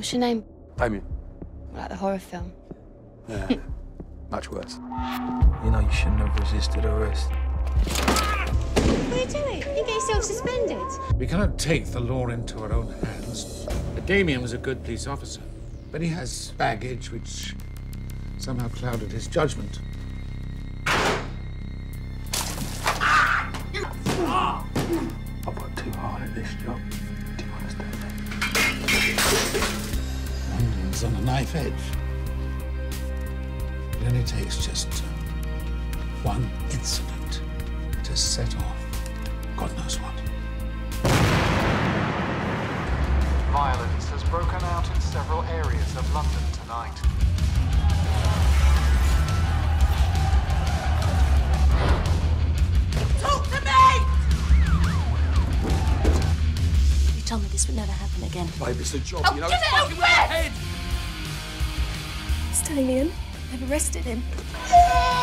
What's your name? Damien. Like the horror film. Yeah, much worse. You know you shouldn't have resisted arrest. What are you doing? You get yourself suspended. We cannot take the law into our own hands. Damien was a good police officer, but he has baggage which somehow clouded his judgment. I've worked too hard at this job. Do you understand that? London's on a knife edge. It only takes just one incident to set off God knows what. Violence has broken out in several areas of London tonight. Talk to me! You told me this would never happen again. Babe, it's a job, Oh, you know. give It's it fucking a with my rest! head. It's Damien. I've arrested him. Oh!